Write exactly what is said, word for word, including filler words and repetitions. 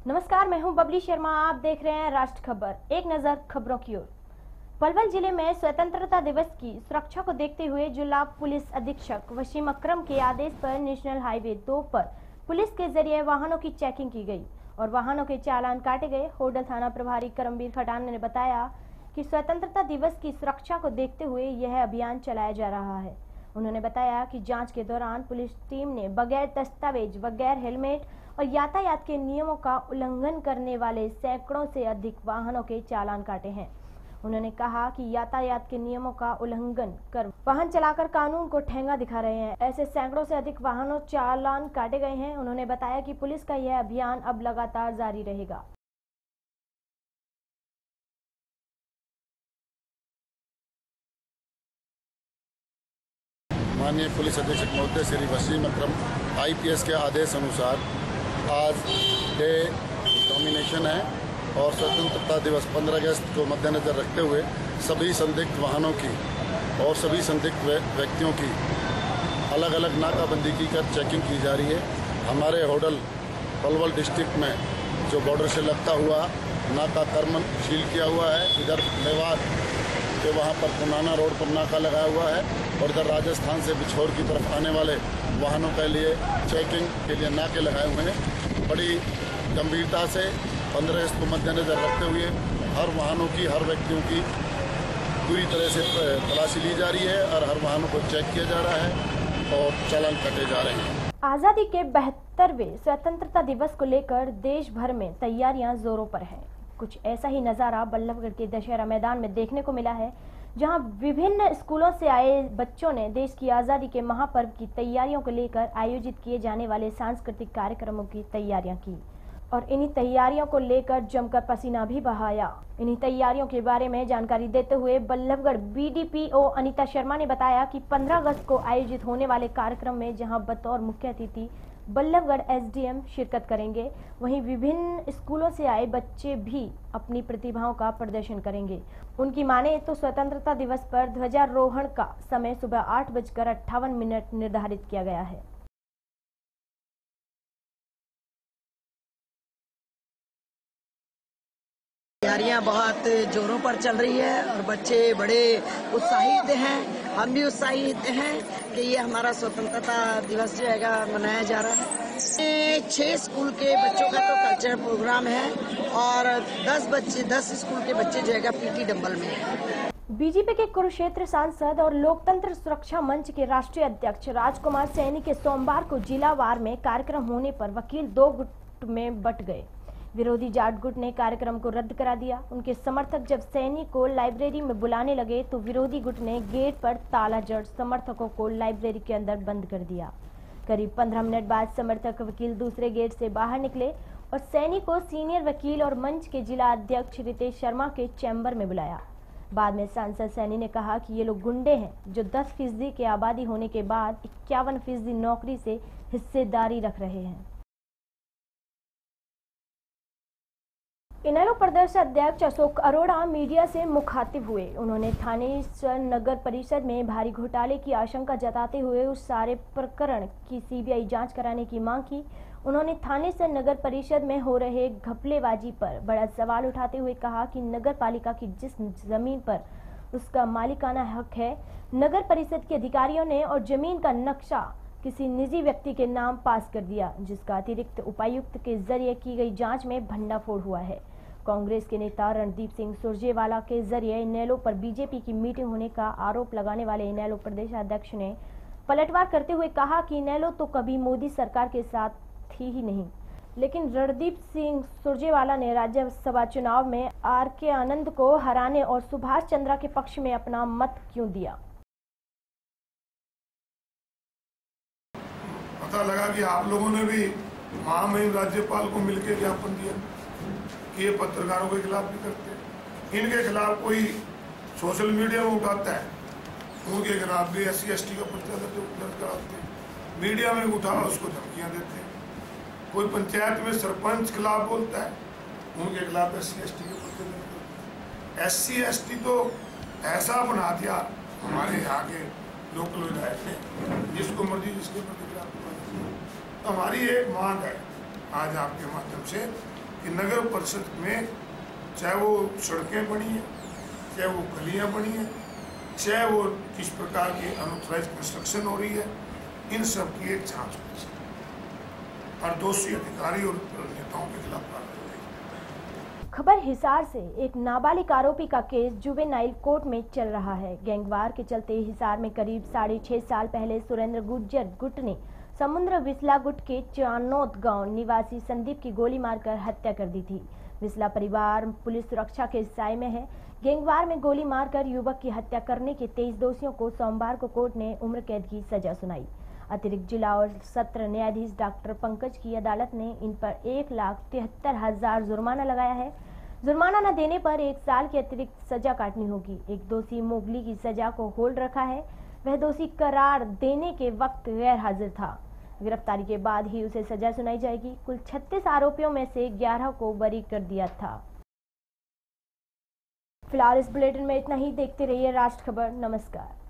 नमस्कार, मैं हूं बबली शर्मा। आप देख रहे हैं राष्ट्र खबर। एक नजर खबरों की ओर। पलवल जिले में स्वतंत्रता दिवस की सुरक्षा को देखते हुए जिला पुलिस अधीक्षक वसीम अकरम के आदेश पर नेशनल हाईवे दो पर पुलिस के जरिए वाहनों की चेकिंग की गई और वाहनों के चालान काटे गए। होडल थाना प्रभारी करमवीर खटान ने बताया कि स्वतंत्रता दिवस की सुरक्षा को देखते हुए यह अभियान चलाया जा रहा है। उन्होंने बताया कि जांच के दौरान पुलिस टीम ने बगैर दस्तावेज, बगैर हेलमेट और यातायात के नियमों का उल्लंघन करने वाले सैकड़ों से अधिक वाहनों के चालान काटे हैं। उन्होंने कहा कि यातायात के नियमों का उल्लंघन कर वाहन चलाकर कानून को ठेंगा दिखा रहे हैं। ऐसे सैकड़ों से अधिक वाहनों चालान काटे गए हैं। उन्होंने बताया कि पुलिस का यह अभियान अब लगातार जारी रहेगा। माननीय पुलिस अधीक्षक महोदय श्री वसीम अकरम आईपीएस के आदेश अनुसार आज डे डोमिनेशन है और स्वतंत्रता दिवस पंद्रह अगस्त को मद्देनजर रखते हुए सभी संदिग्ध वाहनों की और सभी संदिग्ध व्यक्तियों की अलग अलग नाकाबंदी की कर चेकिंग की जा रही है। हमारे होडल पलवल डिस्ट्रिक्ट में जो बॉर्डर से लगता हुआ नाका कर्मन सील किया हुआ है। इधर मेवात के वहाँ पर पुनाना रोड पर नाका लगाया हुआ है और इधर राजस्थान से बिछोर की तरफ आने वाले वाहनों के लिए चेकिंग के लिए नाके लगाए हुए हैं। बड़ी गंभीरता से पंद्रह अगस्त को मद्देनजर रखते हुए हर वाहनों की, हर व्यक्तियों की पूरी तरह से तलाशी ली जा रही है और हर वाहनों को चेक किया जा रहा है और चालान काटे जा रहे हैं। आजादी के बहत्तरवें स्वतंत्रता दिवस को लेकर देश भर में तैयारियां जोरों पर हैं। कुछ ऐसा ही नजारा बल्लभगढ़ के दशहरा मैदान में देखने को मिला है, जहां विभिन्न स्कूलों से आए बच्चों ने देश की आजादी के महापर्व की तैयारियों को लेकर आयोजित किए जाने वाले सांस्कृतिक कार्यक्रमों की तैयारियां की और इन्हीं तैयारियों को लेकर जमकर पसीना भी बहाया। इन्हीं तैयारियों के बारे में जानकारी देते हुए बल्लभगढ़ बीडीपीओ अनीता शर्मा ने बताया कि पंद्रह अगस्त को आयोजित होने वाले कार्यक्रम में जहां बतौर मुख्य अतिथि बल्लभगढ़ एसडीएम शिरकत करेंगे, वहीं विभिन्न स्कूलों से आए बच्चे भी अपनी प्रतिभाओं का प्रदर्शन करेंगे। उनकी माने तो स्वतंत्रता दिवस पर ध्वजारोहण का समय सुबह आठ बजकर अट्ठावन मिनट निर्धारित किया गया है। तैयारियां बहुत जोरों पर चल रही है और बच्चे बड़े उत्साहित हैं। हम भी उत्साहित हैं कि ये हमारा स्वतंत्रता दिवस जो है मनाया जा रहा है। छह स्कूल के बच्चों का तो कल्चरल प्रोग्राम है और दस बच्चे दस स्कूल के बच्चे जो है पीटी डंबल में है। बीजेपी के कुरुक्षेत्र सांसद और लोकतंत्र सुरक्षा मंच के राष्ट्रीय अध्यक्ष राजकुमार सैनी के सोमवार को जिलावार में कार्यक्रम होने पर वकील दो गुट में बंट गए। विरोधी जाट गुट ने कार्यक्रम को रद्द करा दिया। उनके समर्थक जब सैनी को लाइब्रेरी में बुलाने लगे तो विरोधी गुट ने गेट पर ताला जड़ समर्थकों को लाइब्रेरी के अंदर बंद कर दिया। करीब पंद्रह मिनट बाद समर्थक वकील दूसरे गेट से बाहर निकले और सैनी को सीनियर वकील और मंच के जिला अध्यक्ष रितेश शर्मा के चैम्बर में बुलाया। बाद में सांसद सैनी ने कहा कि ये लोग गुंडे हैं जो दस फीसदी की आबादी होने के बाद इक्यावन फीसदी नौकरी से हिस्सेदारी रख रहे हैं। इनेलो प्रदेश अध्यक्ष अशोक अरोड़ा मीडिया से मुखातिब हुए। उन्होंने थानेसर नगर परिषद में भारी घोटाले की आशंका जताते हुए उस सारे प्रकरण की सीबीआई जांच कराने की मांग की। उन्होंने थानेसर नगर परिषद में हो रहे घपलेबाजी पर बड़ा सवाल उठाते हुए कहा कि नगर पालिका की जिस जमीन पर उसका मालिकाना हक है, नगर परिषद के अधिकारियों ने और जमीन का नक्शा किसी निजी व्यक्ति के नाम पास कर दिया, जिसका अतिरिक्त उपायुक्त के जरिए की गई जांच में भंडाफोड़ हुआ है। कांग्रेस के नेता रणदीप सिंह सुरजेवाला के जरिए इनेलो पर बीजेपी की मीटिंग होने का आरोप लगाने वाले इनेलो प्रदेशाध्यक्ष ने पलटवार करते हुए कहा कि इनेलो तो कभी मोदी सरकार के साथ थी ही नहीं, लेकिन रणदीप सिंह सुरजेवाला ने राज्यसभा चुनाव में आर के आनंद को हराने और सुभाष चंद्रा के पक्ष में अपना मत क्यों दिया। पता लगा कि आप लोगों ने भी महामहिम राज्यपाल को मिलकर ज्ञापन दिया कि ये पत्रकारों के खिलाफ भी करते हैं। इनके खिलाफ कोई सोशल मीडिया में उठाता है, उनके खिलाफ भी एस सी एस टी का पर्चा दर्ज कराते हैं, मीडिया में उठा उसको धमकियां देते हैं। कोई पंचायत में सरपंच खिलाफ बोलता है, उनके खिलाफ एस सी एस टी के पर्चे दर्ज करते हैं। एस सी एस टी तो ऐसा बना दिया हमारे यहाँ के लोकल विधायक ने, जिसको मर्जी जिसके प्रति खिलाफ। तो हमारी एक मांग है आज आपके माध्यम से कि नगर परिषद में चाहे वो सड़कें बनी हैं, चाहे वो गलियां बनी हैं, चाहे वो किस प्रकार की अनऑथराइज कंस्ट्रक्शन हो रही है, इन सब की एक जांच होनी चाहिए और दोषी अधिकारी और नेताओं के खिलाफ कार्रवाई होगी। खबर हिसार से। एक नाबालिग आरोपी का केस जुवेनाइल कोर्ट में चल रहा है। गैंगवार के चलते हिसार में करीब साढ़े छह साल पहले सुरेंद्र गुर्जर गुट ने समुद्र विसला गुट के चानोद गांव निवासी संदीप की गोली मारकर हत्या कर दी थी। विसला परिवार पुलिस सुरक्षा के साए में है। गैंगवार में गोली मारकर युवक की हत्या करने के तेईस दोषियों को सोमवार को कोर्ट ने उम्र कैद की सजा सुनाई। अतिरिक्त जिला और सत्र न्यायाधीश डॉक्टर पंकज की अदालत ने इन पर एक लाख तिहत्तर हजार जुर्माना लगाया है। जुर्माना न देने पर एक साल की अतिरिक्त सजा काटनी होगी। एक दोषी मोगली की सजा को होल्ड रखा है। वह दोषी करार देने के वक्त गैर हाजिर था। गिरफ्तारी के बाद ही उसे सजा सुनाई जाएगी। कुल छत्तीस आरोपियों में से ग्यारह को बरी कर दिया था। फिलहाल इस बुलेटिन में इतना ही। देखते रहिए राष्ट्र खबर। नमस्कार।